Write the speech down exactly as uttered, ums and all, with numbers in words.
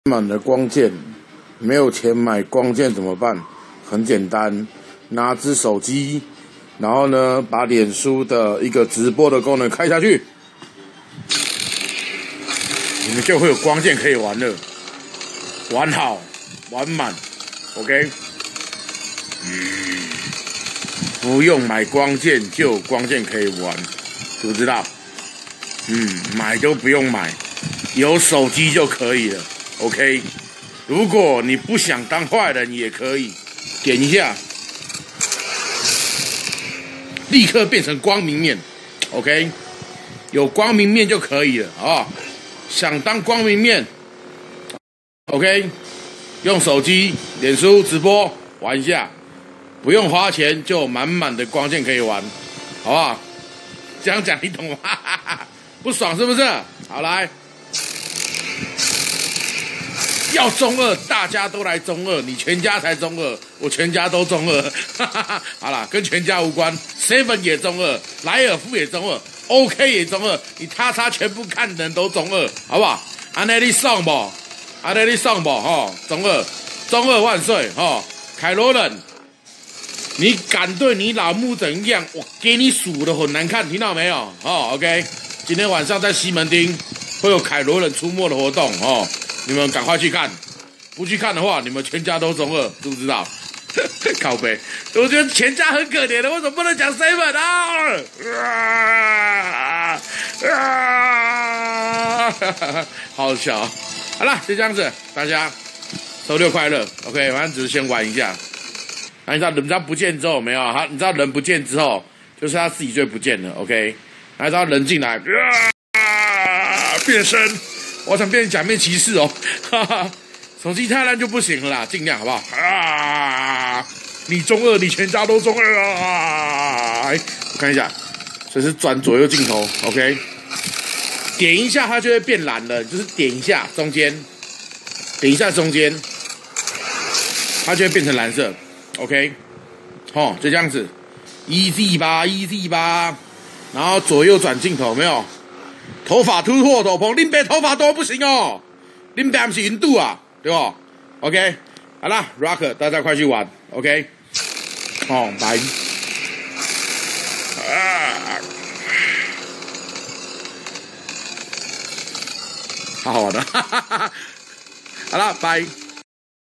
满了光剑，没有钱买光剑怎么办？很简单，拿只手机，然后呢，把脸书的一个直播的功能开下去，你们就会有光剑可以玩了，玩好，玩满 ，OK。嗯，不用买光剑就有光剑可以玩，知不知道？嗯，买都不用买，有手机就可以了。OK， 如果你不想当坏人也可以，点一下，立刻变成光明面。OK， 有光明面就可以了啊。想当光明面 ，OK， 用手机、脸书直播玩一下，不用花钱就有满满的光剑可以玩，好不好？这样讲你懂吗？不爽是不是？好来。要中二，大家都来中二，你全家才中二，我全家都中二。好啦，跟全家无关 ，seven 也中二，莱尔富也中二 ，OK 也中二，你他他全部看的人都中二，好不好？安内利上不？安内利上不？哈，中二，中二万岁！哈，凯罗人，你敢对你老母怎样？我给你数的很难看，听到没有？哦 ，OK， 今天晚上在西门町会有凯罗人出没的活动哦。你们赶快去看，不去看的话，你们全家都中二，知不知道？靠北，我觉得全家很可怜的，为什么不能讲 seven 啊？啊！好笑。好了，就这样子，大家周六快乐。OK， 反正只是先玩一下。那、啊、你知道人家不见之后没有？他你知道人不见之后，就是他自己就不见了。OK， 那你知道人进来，啊，变身。我想变成假面骑士哦，哈哈，手机太烂就不行了啦，尽量好不好？啊，你中二，你全家都中二啊！哎，我看一下，这是转左右镜头 ，OK， 点一下它就会变蓝了，就是点一下中间，点一下中间，它就会变成蓝色 ，OK， 哦，就这样子 ，easy 吧 ，easy 吧，然后左右转镜头，有没有？头发秃破斗篷，林北头发多不行哦，林北不是云度啊，对不 ？OK， 好啦 ，Rock， 大家快去玩 ，OK， 哦，拜，啊，好好玩的，哈哈哈，好啦，拜。